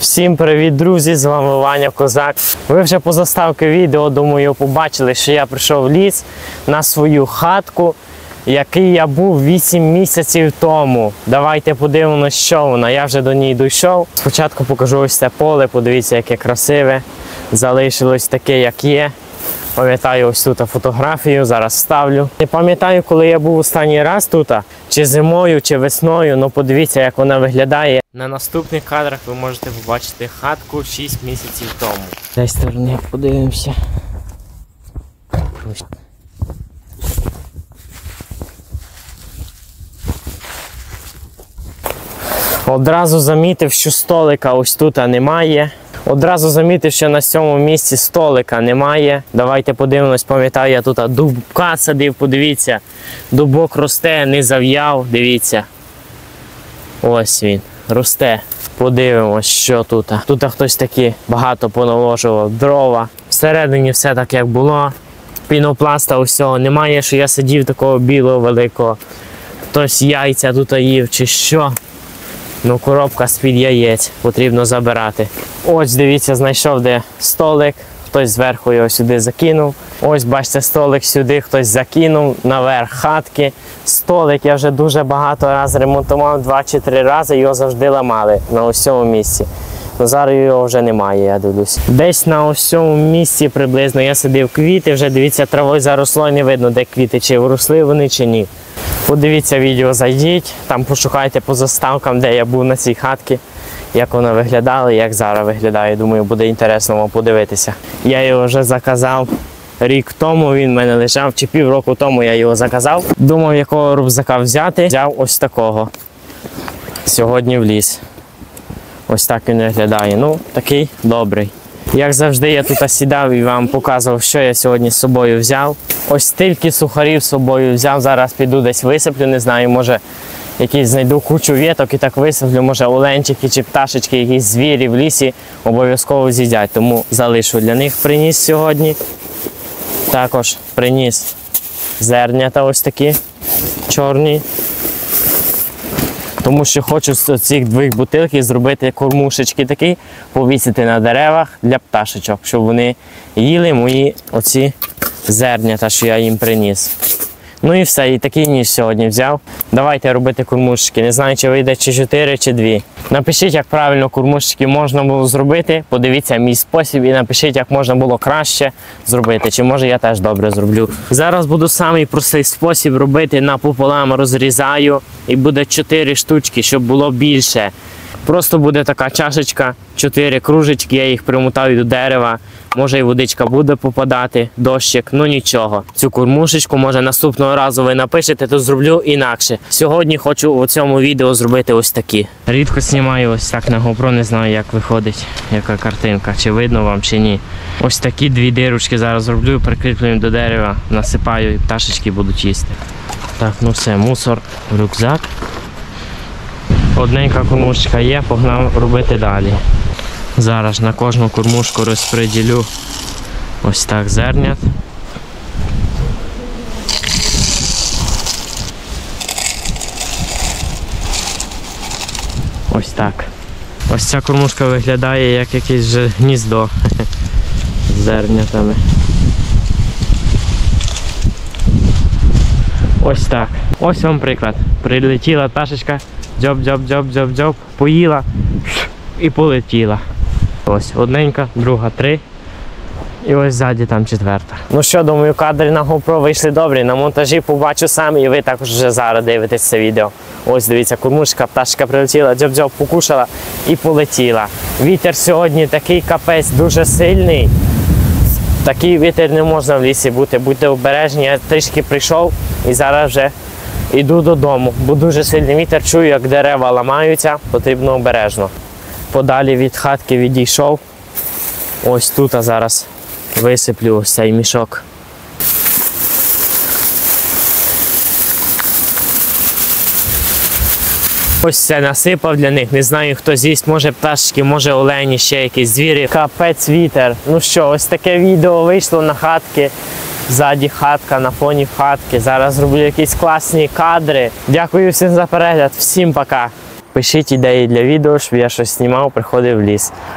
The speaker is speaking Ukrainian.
Всім привіт, друзі! З вами Ваня Козак. Ви вже по заставці відео, думаю, побачили, що я прийшов в ліс на свою хатку, який я був 8 місяців тому. Давайте подивимося, що вона. Я вже до неї дійшов. Спочатку покажу ось це поле, подивіться, яке красиве. Залишилось таке, як є. Пам'ятаю ось тут фотографію, зараз ставлю. Не пам'ятаю, коли я був останній раз тут, чи зимою, чи весною, але подивіться, як вона виглядає. На наступних кадрах ви можете побачити хатку 6 місяців тому. З цієї сторони подивимося. Одразу замітив, що столика ось тут немає. Одразу замітив, що на цьому місці столика немає. Давайте подивимось, пам'ятаю, я тут дубка садив, подивіться. Дубок росте, не зав'яв, дивіться. Ось він, росте. Подивимось, що тут. Тут хтось таки багато поналожував дрова. Всередині все так, як було. Пінопласта усього немає, що я сидів такого білого великого. Хтось яйця тут їв чи що. Ну, коробка з-під яєць, потрібно забирати. Ось, дивіться, знайшов де столик, хтось зверху його сюди закинув. Ось, бачите, столик сюди хтось закинув, наверх хатки. Столик я вже дуже багато разів ремонтував, 2 чи 3 рази, його завжди ламали на ось цьому місці. Но зараз його вже немає, я дивлюсь. Десь на ось цьому місці приблизно я садив квіти, вже дивіться, травою заросло і не видно, де квіти, чи вросли вони, чи ні. Подивіться відео, зайдіть, там пошукайте по заставкам, де я був на цій хатці, як вона виглядала і як зараз виглядає. Думаю, буде інтересно вам подивитися. Я його вже заказав рік тому, він в мене лежав, чи півроку тому я його заказав. Думав, якого рюкзака взяти. Взяв ось такого. Сьогодні в ліс. Ось так він виглядає. Ну, такий добрий. Як завжди, я тут сідав і вам показував, що я сьогодні з собою взяв. Ось стільки сухарів з собою взяв. Зараз піду десь висиплю, не знаю, може якісь знайду кучу віток і так висиплю. Може оленчики чи пташечки, якісь звірі в лісі обов'язково з'їдять. Тому залишу для них. Приніс сьогодні. Також приніс зернята ось такі чорні. Тому що хочу з цих 2 бутилок зробити кормушечки такі, повісити на деревах для пташечок, щоб вони їли мої оці зернята, що я їм приніс. Ну і все, і такий ніж сьогодні взяв. Давайте робити кормушечки. Не знаю, чи вийде чи 4, чи 2. Напишіть, як правильно кормушечки можна було зробити. Подивіться мій спосіб і напишіть, як можна було краще зробити. Чи може я теж добре зроблю. Зараз буду самий простий спосіб робити. Напополам розрізаю і буде 4 штучки, щоб було більше. Просто буде така чашечка, 4 кружечки, я їх примотаю до дерева. Може і водичка буде попадати, дощик, ну нічого. Цю кормушечку, може наступного разу ви напишете, то зроблю інакше. Сьогодні хочу у цьому відео зробити ось такі. Рідко знімаю ось так на GoPro, не знаю як виходить, яка картинка, чи видно вам, чи ні. Ось такі 2 дирочки зараз зроблю, прикріплюю до дерева, насипаю і пташечки будуть їсти. Так, ну все, мусор в рюкзак. Одненька кормушечка є, погнав робити далі. Зараз на кожну кормушку розподілю ось так зернят. Ось так. Ось ця кормушка виглядає як якесь вже гніздо з зернятами. Ось так. Ось вам приклад. Прилетіла пташечка, дзьоб-дзьоб-дзьоб-дзьоб-дзьоб, поїла і полетіла. Ось одненька, друга 3. І ось ззаді там 4. Ну що, думаю, кадри на GoPro вийшли добрі. На монтажі побачу сам і ви також вже зараз дивитесь це відео. Ось дивіться, кормушка, пташка прилетіла, дзьоб-дзьоб покушала і полетіла. Вітер сьогодні такий капець, дуже сильний. Такий вітер не можна в лісі бути. Будьте обережні, я трішки прийшов і зараз вже йду додому. Бо дуже сильний вітер, чую, як дерева ламаються, потрібно обережно. Подалі від хатки відійшов. Ось тут зараз висиплю ось цей мішок. Ось це насипав для них. Не знаю, хто з'їсть, може пташки, може олені, ще якісь звірі. Капець вітер. Ну що, ось таке відео вийшло на хатки. Ззаді хатка, на фоні хатки. Зараз зроблю якісь класні кадри. Дякую всім за перегляд. Всім пока. Пишіть ідеї для відео, щоб я щось знімав, приходив в ліс.